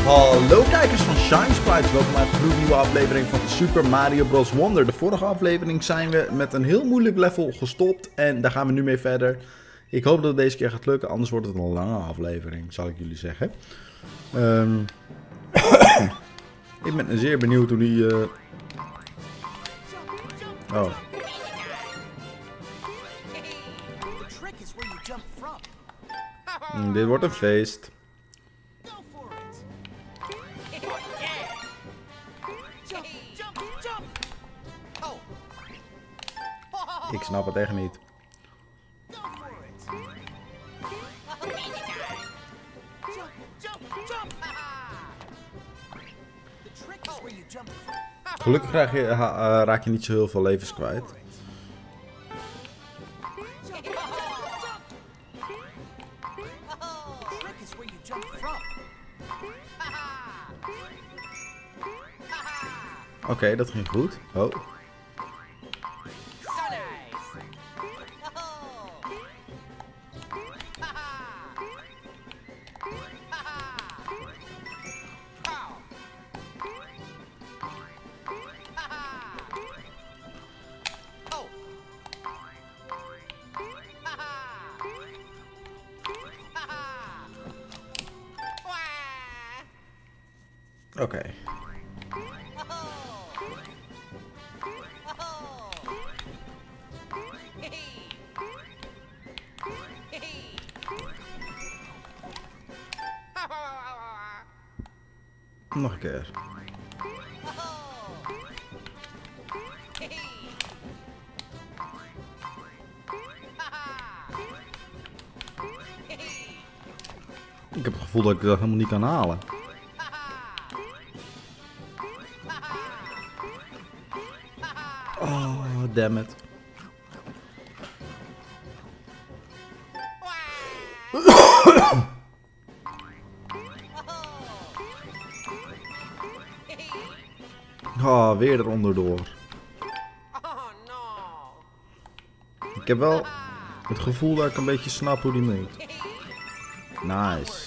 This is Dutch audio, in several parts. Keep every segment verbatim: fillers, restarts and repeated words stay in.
Hallo kijkers van Shine Sprites, welkom bij een gloednieuwe aflevering van Super Mario Bros. Wonder. De vorige aflevering zijn we met een heel moeilijk level gestopt en daar gaan we nu mee verder. Ik hoop dat het deze keer gaat lukken, anders wordt het een lange aflevering, zal ik jullie zeggen. Um, ik ben zeer benieuwd hoe die... Uh... Oh. Mm, dit wordt een feest. Ik snap het echt niet. Gelukkig raak je, uh, raak je niet zo heel veel levens kwijt. Oké, okay, dat ging goed. Oh. Oké. Okay. Nog een keer. Ik heb het gevoel dat ik dat helemaal niet kan halen. Oh, damn it. Oh, weer eronder door. Ik heb wel het gevoel dat ik een beetje snap hoe die moet. Nice.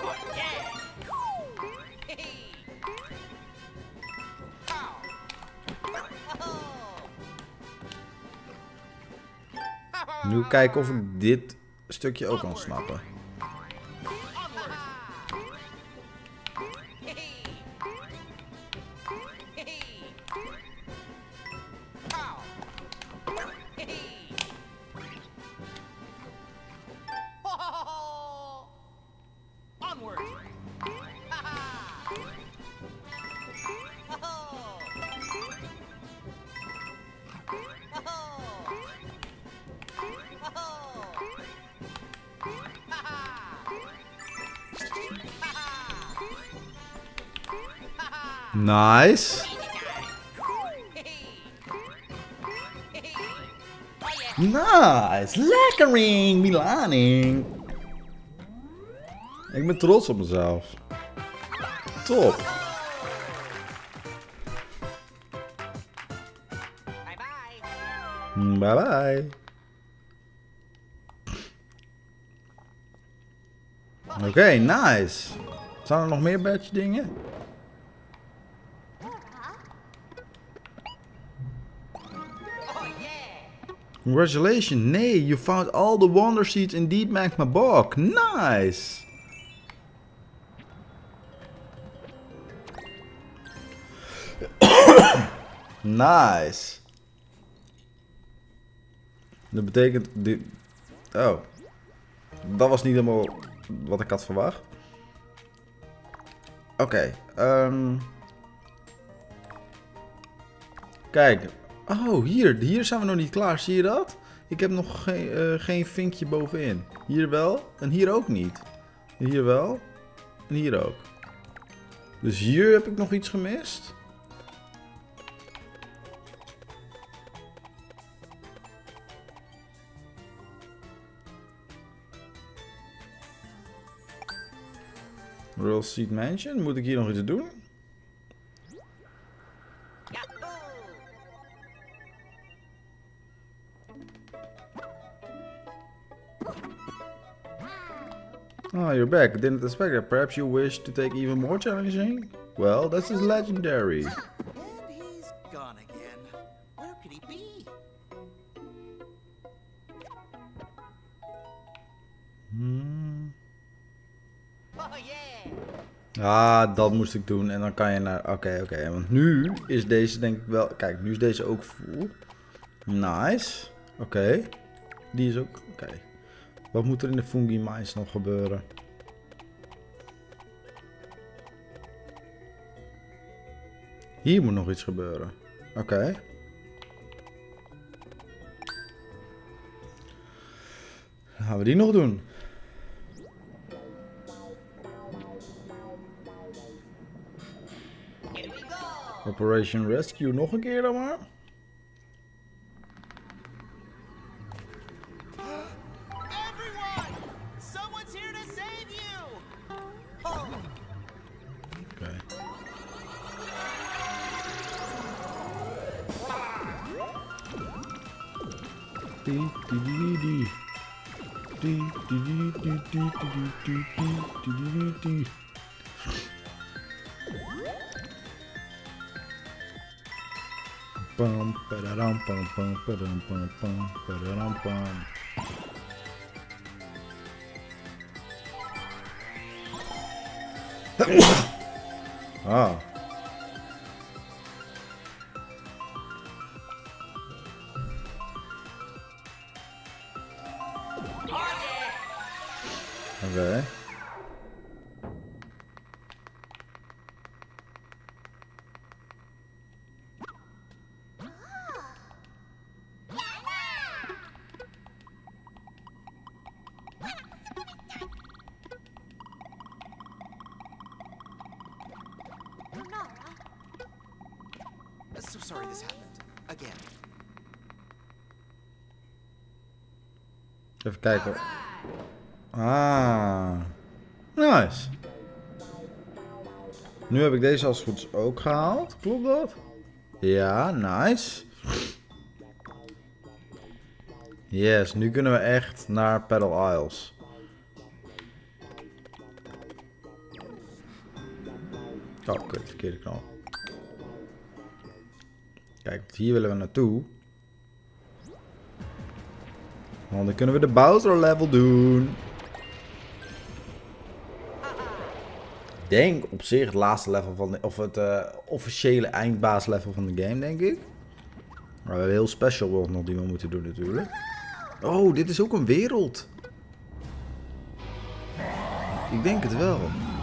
Nu kijken of ik dit stukje ook kan snappen. Nice. Nice. Lekkering, Milaning. Ik ben trots op mezelf. Top. Bye bye. Bye bye. Oké, okay, nice. Zijn er nog meer badge dingen? Congratulations, nee, you found all the wonder seeds in Deep Magma Bog. Nice. Nice. Dat betekent dit. Oh, dat was niet helemaal wat ik had verwacht. Oké. Okay, um... Kijk. Oh, hier. Hier zijn we nog niet klaar. Zie je dat? Ik heb nog geen, uh, geen vinkje bovenin. Hier wel. En hier ook niet. Hier wel. En hier ook. Dus hier heb ik nog iets gemist. Royal Seed Mansion. Moet ik hier nog iets doen? Oh, you're back. Didn't expect that. Perhaps you wish to take even more challenging? Well, this is legendary. And he's gone again. Where could he be? Hmm. Oh yeah! Ah, dat moest ik doen. En dan kan je naar... Oké, okay, oké. Okay. Want nu is deze denk ik wel... Kijk, nu is deze ook full. Nice. Oké. Okay. Die is ook... Oké. Okay. Wat moet er in de Fungi Mines nog gebeuren? Hier moet nog iets gebeuren. Oké. Okay. Dan gaan we die nog doen. Operation Rescue nog een keer dan maar. Everyone! Someone's here to save you! Oh. Oké. Die, die, die, die. Die, die, die, die, die, die, die, die, die, die, die. Pam, padaram, pam, pam, padam, pam, pam, padaram, pam. Ah. Oké. Okay. So sorry this happened. Again. Even kijken. Ah. Nice. Nu heb ik deze als het goed is ook gehaald. Klopt dat? Ja, nice. Yes, nu kunnen we echt naar Petal Isles. Oh, kut, verkeerde knal. Kijk, hier willen we naartoe. Want dan kunnen we de Bowser level doen. Ik denk op zich het laatste level van de, of het uh, officiële eindbaas level van de game, denk ik. Maar we hebben heel special world nog die we moeten doen natuurlijk. Oh, dit is ook een wereld. Ik denk het wel.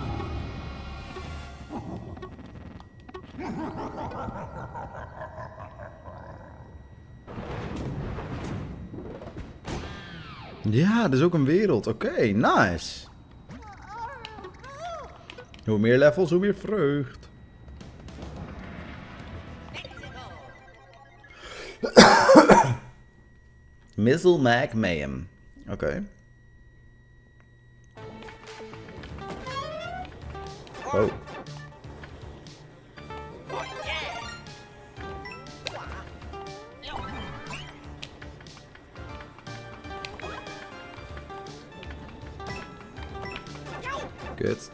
Ja, dat is ook een wereld. Oké, okay, nice. Hoe meer levels, hoe meer vreugd. Missile Mag Mayhem. Oké. Okay. Oh. Kut.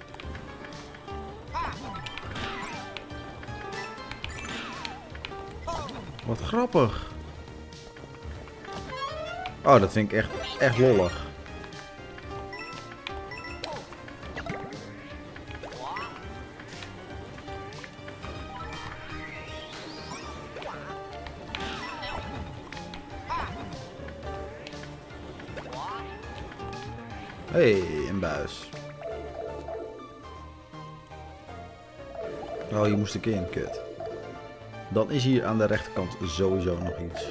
Wat grappig. Oh, dat vind ik echt, echt lollig. Hey, een buis. Oh, hier moest ik in, kut. Dan is hier aan de rechterkant sowieso nog iets.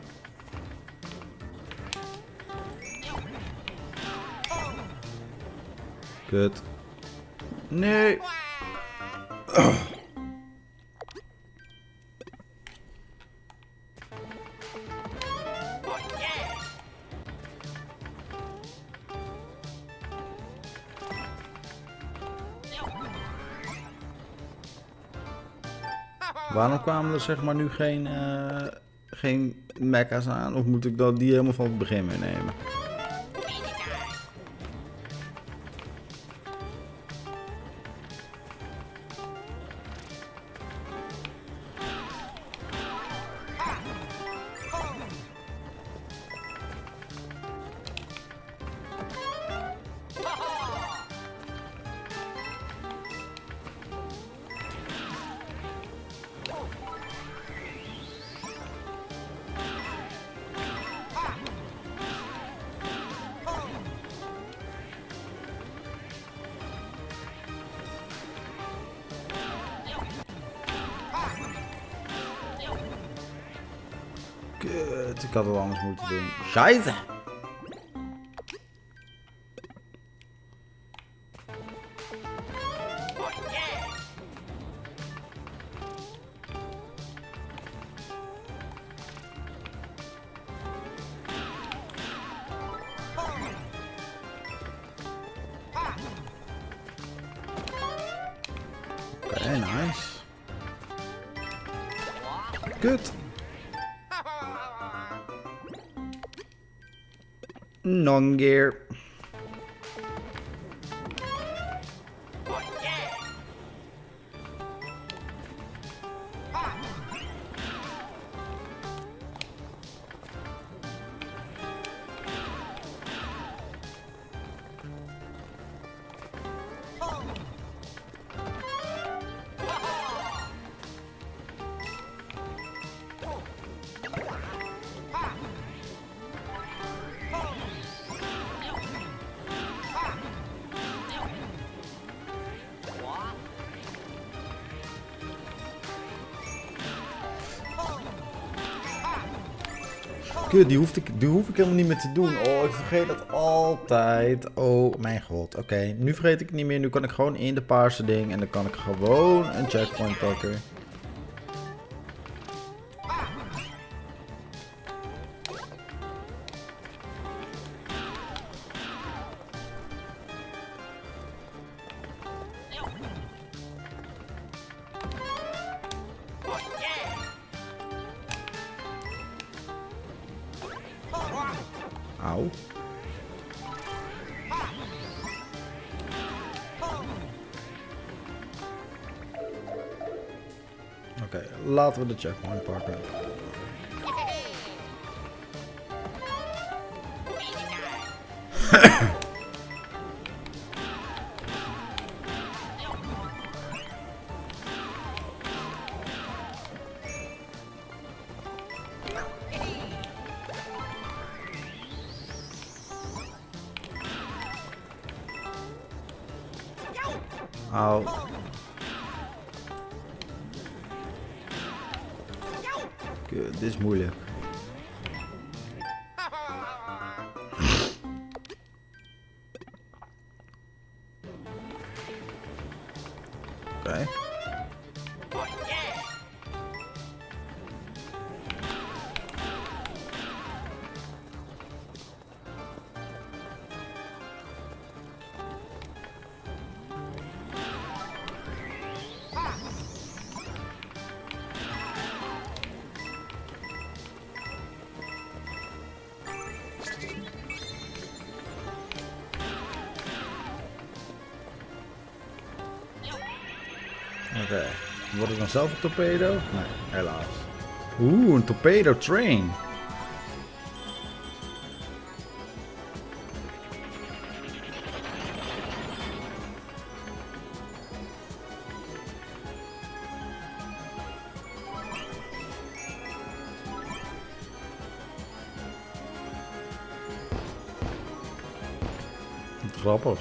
Kut. Nee. Oh. Waarom kwamen er zeg maar nu geen, uh, geen mecha's aan? Of moet ik dat die helemaal van het begin meenemen? Kut, ik had het anders moeten doen. Scheisse! Oké, okay, nice. Kut. Non-gear. Kut, die, hoef ik, die hoef ik helemaal niet meer te doen. Oh, ik vergeet dat altijd. Oh mijn god. Oké, okay, nu vergeet ik het niet meer. Nu kan ik gewoon in de paarse ding. En dan kan ik gewoon een checkpoint pakken. Auw. Oké, okay, laten we de checkpoint pakken. Auw. Kut, dit is moeilijk. Oké. Okay. Oké, okay. Word ik dan zelf een torpedo? Nee, helaas. Oeh, een torpedo train. Grappig.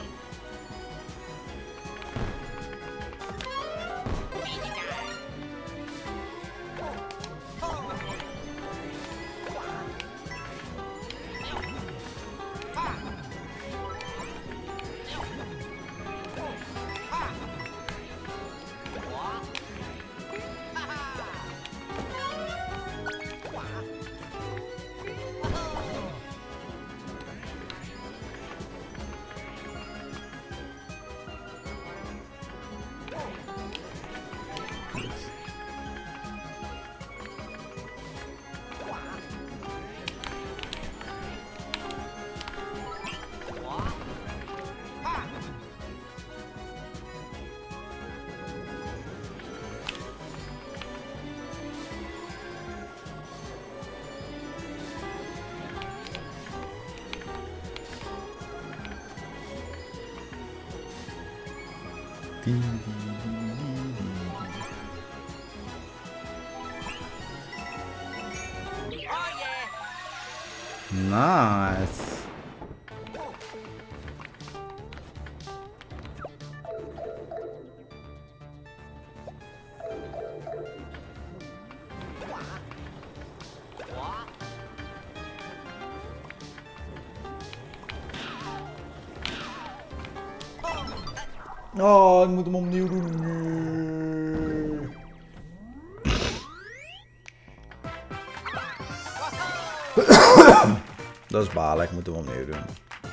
Nice. Oh, ik moet hem opnieuw doen. Nee. Dat is balen, ik moet hem opnieuw doen.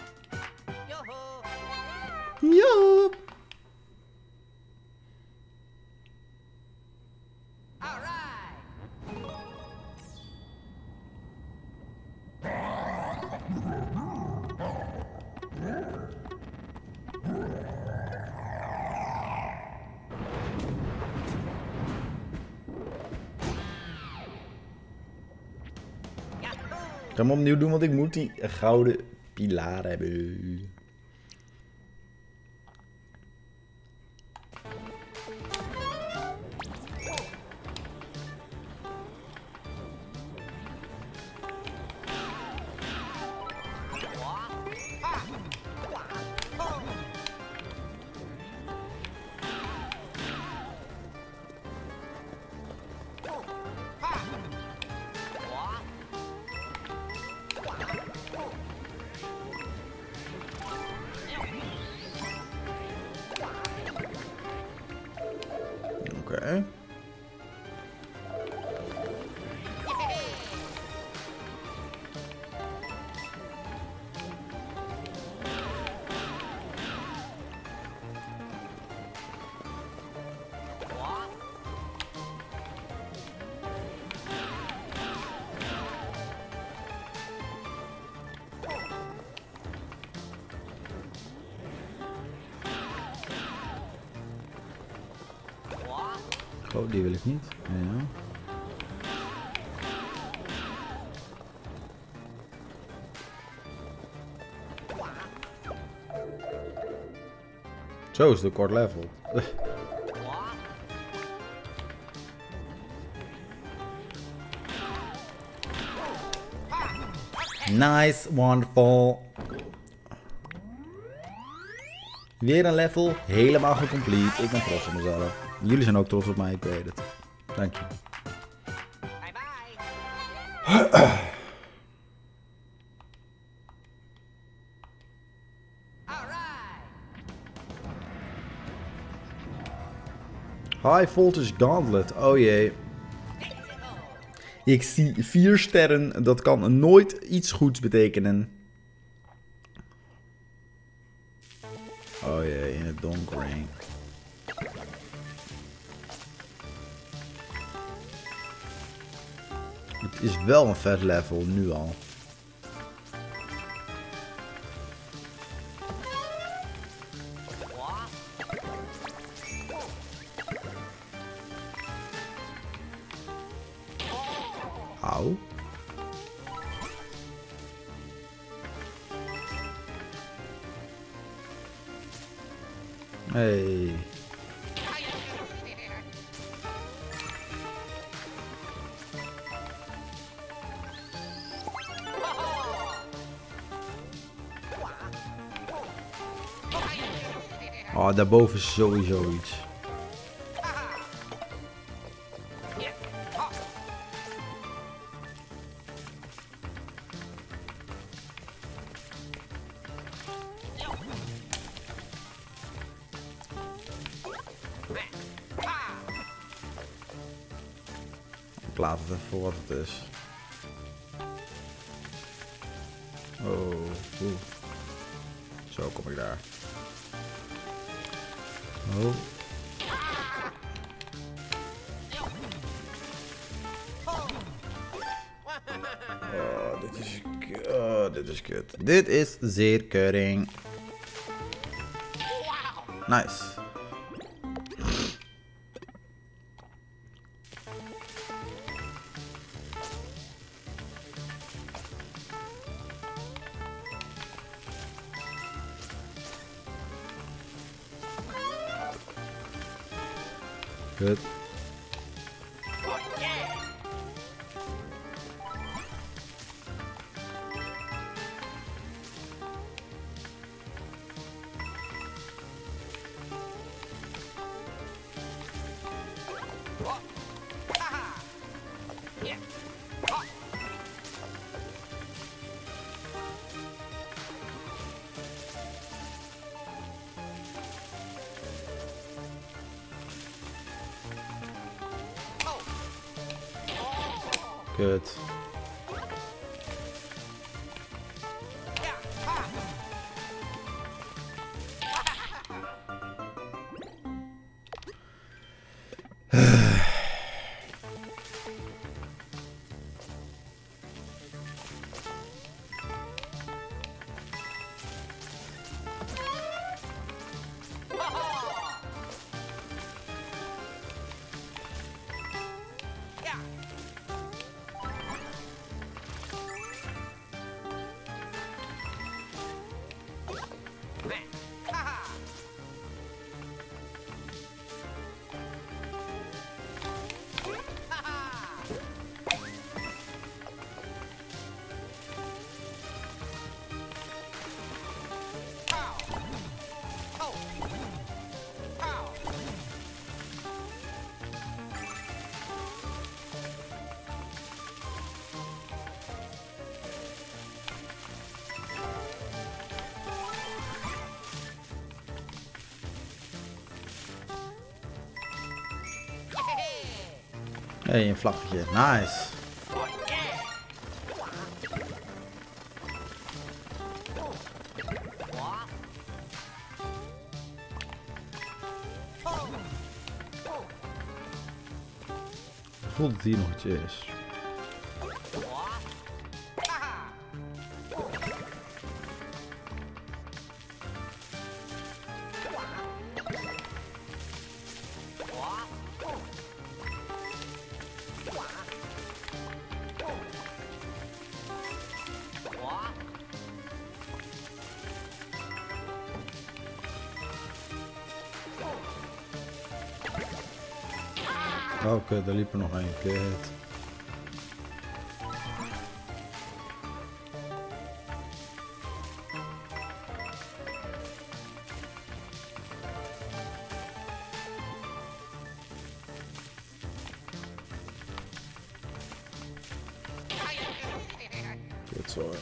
Ja. Ik ga hem opnieuw doen, want ik moet die gouden pilaar hebben. Oké. Okay. Oh, die wil ik niet. Ja. Zo is het kort level. Nice, wonderful. Weer een level, helemaal gecomplete. Ik ben trots op mezelf. Jullie zijn ook trots op mij, ik weet het. Dank je. Bye bye. High Voltage Gauntlet, oh jee. Ik zie vier sterren, dat kan nooit iets goeds betekenen. Oh jee, in het donker heen. Het is wel een vet level, nu al. Auw. Hey. Oh, daarboven is sowieso iets. Ik laat het even voor wat het is. Oh, oeh. Zo kom ik daar. Oh. Oh, dit is, oh, dit is kut. Dit is zeer keuring. Nice. Kut. Kut. Hey, een vlaggetje. Nice. Ik voel dat hier nog iets is. Oké, okay, daar liep er nog één. Kut. Kut zo.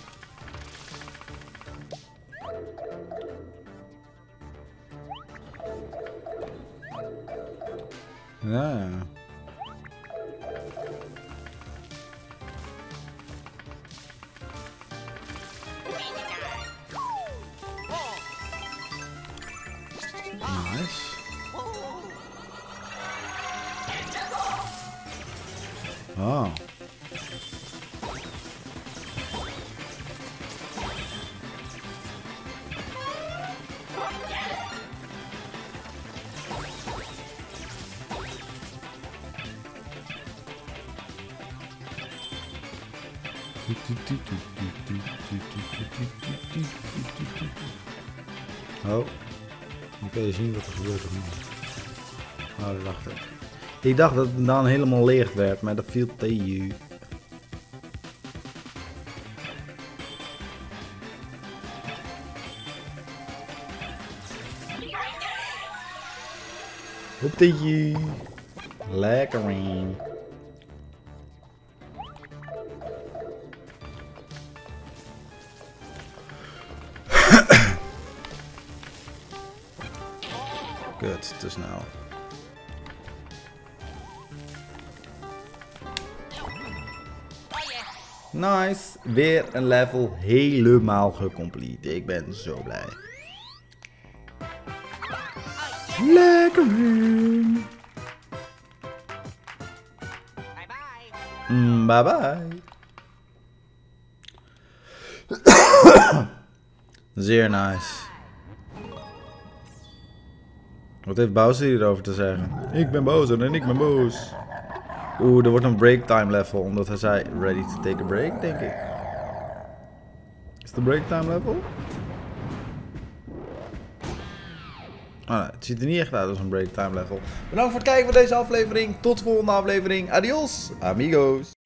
Ja. Nice. Oh. Oh. Dan kun je zien wat er gebeurt. Oh, dat dacht ik. Ik dacht dat het dan helemaal leeg werd, maar dat viel tegen. Op tegen. Lekker man. Kut, te snel. Nice, weer een level helemaal gecomplete. Ik ben zo blij. Lekker. Mm, bye bye. Zeer nice. Wat heeft Bowser hierover te zeggen? Ik ben Bowser en ik ben boos. Oeh, er wordt een break time level, omdat hij zei ready to take a break, denk ik. Is het een break time level? Oh, nee, het ziet er niet echt uit als een break time level. Bedankt voor het kijken van deze aflevering. Tot de volgende aflevering. Adios, amigos.